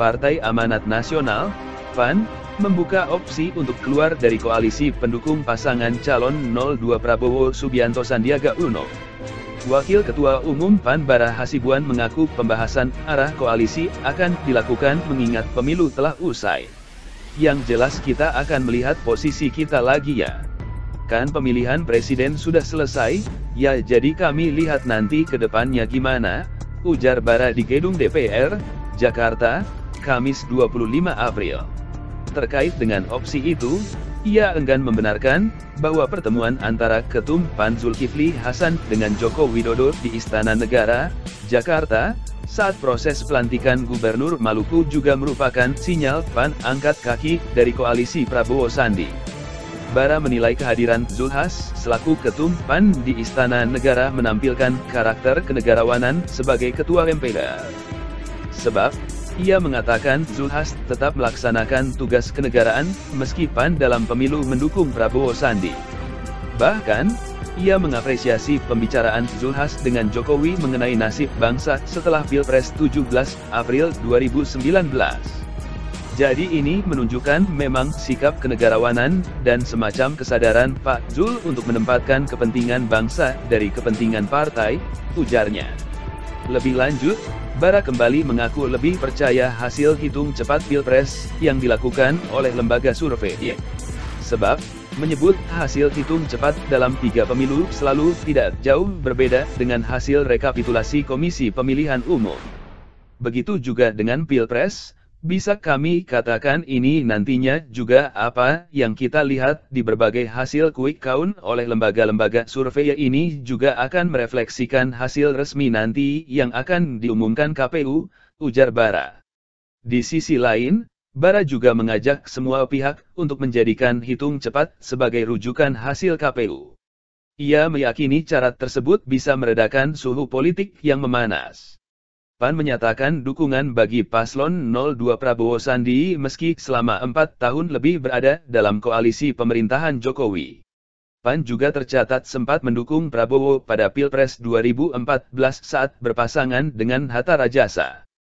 Partai Amanat Nasional, PAN, membuka opsi untuk keluar dari koalisi pendukung pasangan calon 02 Prabowo Subianto Sandiaga Uno. Wakil Ketua Umum PAN Bara Hasibuan mengaku pembahasan arah koalisi akan dilakukan mengingat pemilu telah usai. Yang jelas kita akan melihat posisi kita lagi ya. Kan pemilihan presiden sudah selesai, ya jadi kami lihat nanti ke depannya gimana, ujar Bara di Gedung DPR, Jakarta, Kamis 25 April. Terkait dengan opsi itu, ia enggan membenarkan bahwa pertemuan antara Ketum PAN Zulkifli Hasan dengan Joko Widodo di Istana Negara, Jakarta, saat proses pelantikan Gubernur Maluku juga merupakan sinyal PAN angkat kaki dari koalisi Prabowo Sandi. Bara menilai kehadiran Zulhas selaku Ketum PAN di Istana Negara menampilkan karakter kenegarawanan sebagai Ketua MPR. Sebab, ia mengatakan Zulhas tetap melaksanakan tugas kenegaraan, meski PAN dalam pemilu mendukung Prabowo Sandi. Bahkan, ia mengapresiasi pembicaraan Zulhas dengan Jokowi mengenai nasib bangsa setelah Pilpres 17 April 2019. Jadi ini menunjukkan memang sikap kenegarawanan dan semacam kesadaran Pak Zul untuk menempatkan kepentingan bangsa dari kepentingan partai, ujarnya. Lebih lanjut, Bara kembali mengaku lebih percaya hasil hitung cepat Pilpres yang dilakukan oleh lembaga survei. Sebab, menyebut hasil hitung cepat dalam 3 pemilu selalu tidak jauh berbeda dengan hasil rekapitulasi Komisi Pemilihan Umum. Begitu juga dengan Pilpres, bisa kami katakan ini nantinya juga apa yang kita lihat di berbagai hasil quick count oleh lembaga-lembaga survei ini juga akan merefleksikan hasil resmi nanti yang akan diumumkan KPU, ujar Bara. Di sisi lain, Bara juga mengajak semua pihak untuk menjadikan hitung cepat sebagai rujukan hasil KPU. Ia meyakini cara tersebut bisa meredakan suhu politik yang memanas. PAN menyatakan dukungan bagi paslon 02 Prabowo Sandi meski selama 4 tahun lebih berada dalam koalisi pemerintahan Jokowi. PAN juga tercatat sempat mendukung Prabowo pada Pilpres 2014 saat berpasangan dengan Hatta Rajasa.